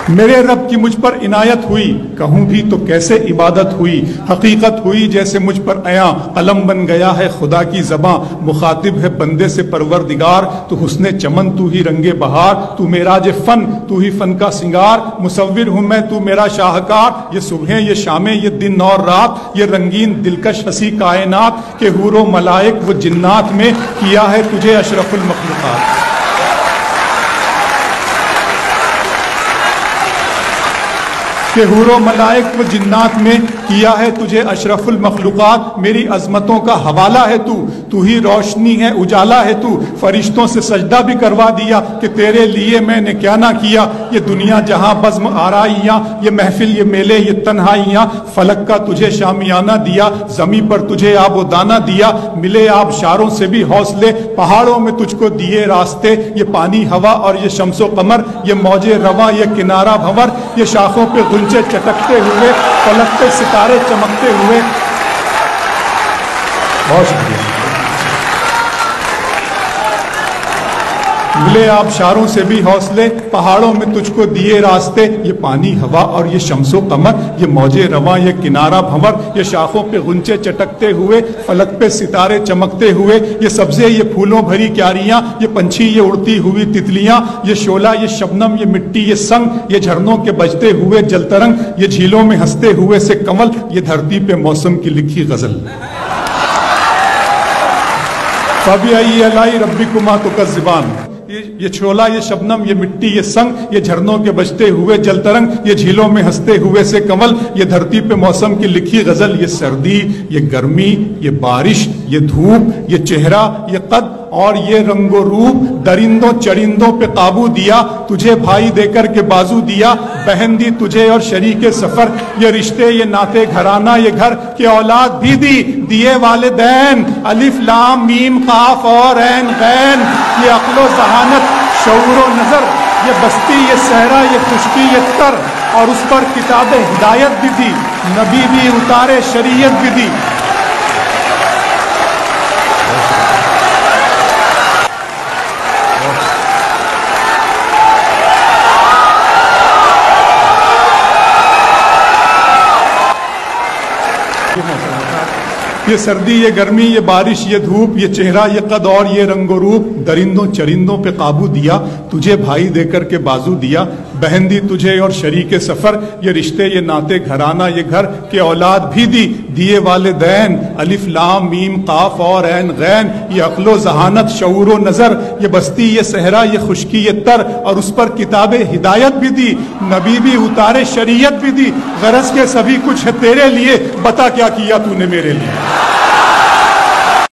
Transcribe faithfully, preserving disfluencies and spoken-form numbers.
میرے رب کی مجھ پر عنایت ہوئی، کہوں بھی تو کیسے عبادت ہوئی، حقیقت ہوئی جیسے مجھ پر عیاں، قلم بن گیا ہے خدا کی زباں، مخاطب ہے بندے سے پروردگار، تو حسن چمن تو ہی رنگ بہار، تو معراج فن تو ہی فن کا سنگار، مصور ہوں میں تو میرا شاہکار، یہ صبحیں یہ شامیں یہ دن اور رات، یہ رنگین دلکش ہنسی کائنات، کہ حور و ملائک و جنات میں کیا ہے تجھے اشرف المخلوقات۔ کہ حور و ملائک و جنات میں کیا ہے تجھے اشرف المخلوقات، میری عظمتوں کا حوالہ ہے تو تو ہی روشنی ہے اجالا ہے تو، فرشتوں سے سجدہ بھی کروا دیا کہ تیرے لیے میں نے کیا نہ کیا، یہ دنیا جہاں بزم آرائیاں، یہ محفل یہ میلے یہ تنہائیاں، فلک کا تجھے شامیانہ دیا، زمین پر تجھے آب و دانہ دیا، ملے آب شاروں سے بھی حوصلے، پہاڑوں میں تجھ کو دیے راستے، یہ پانی ہوا اور یہ شمس و قمر، یہ موج رواں یہ کنارہ بھنور، یہ شاخوں پہ گنچے چٹکتے ہوئے، فلک پہ ستارے چمکتے ہوئے۔ بہت شکریہ۔ ملے آبشاروں سے بھی حوصلے، پہاڑوں میں تجھ کو دیے راستے، یہ پانی ہوا اور یہ شمس و قمر، یہ موج رواں یہ کنارہ بھنور، یہ شاخوں پہ غنچے چٹکتے ہوئے، فلک پہ ستارے چمکتے ہوئے، یہ سبزے یہ پھولوں بھری کیاریاں، یہ پنچھی یہ اڑتی ہوئی تتلیاں، یہ شعلہ یہ شبنم یہ مٹی یہ سنگ، یہ جھرنوں کے بجتے ہوئے جل ترنگ، یہ جھیلوں میں ہنستے ہوئے سے کمل، یہ دھرتی پہ موسم کی لکھی غزل۔ فَبِأَيِّ آلَاءِ رَبِّكُمَا تُكَذِّبَانِ، یہ چھولا یہ شبنم یہ مٹی یہ سنگ، یہ جھرنوں کے بجتے ہوئے جل ترنگ، یہ جھیلوں میں ہنستے ہوئے سے کمل، یہ دھرتی پہ موسم کی لکھی غزل، یہ سردی یہ گرمی یہ بارش یہ دھوپ یہ چہرہ یہ قد اور یہ رنگ و روپ، درندوں چرندوں پہ قابو دیا، تجھے بھائی دے کر کے بازو دیا، بہن دی تجھے اور شریک سفر، یہ رشتے یہ ناتے گھرانہ یہ گھر، کہ اولاد بھی دی دیے والدین، الف لام میم قاف اور عین غین، یہ عقل و ذہانت شعور و نظر، یہ بستی یہ صحرا یہ خشکی یہ تر، اور اس پر کتاب ہدایت بھی دی، نبی بھی اتارے شریعت بھی دی۔ یہ سردی یہ گرمی یہ بارش یہ دھوپ، یہ چہرہ یہ قد اور یہ رنگ و روپ، درندوں چرندوں پہ قابو دیا، تجھے بھائی دے کر کے بازو دیا، بہن دی تجھے اور شریک سفر، یہ رشتے یہ ناتے گھرانہ یہ گھر، کہ اولاد بھی دی دیے والدین، الف لام میم قاف اور عین غین، یہ عقل و ذہانت شعور و نظر، یہ بستی یہ صحرا یہ خشکی یہ تر، اور اس پر کتاب ہدایت بھی دی، نبی بھی اتارے شریعت بھی دی، غرض کے سبھی کچھ ہے تیرے لیے، بتا کیا کیا تو نے میرے لیے۔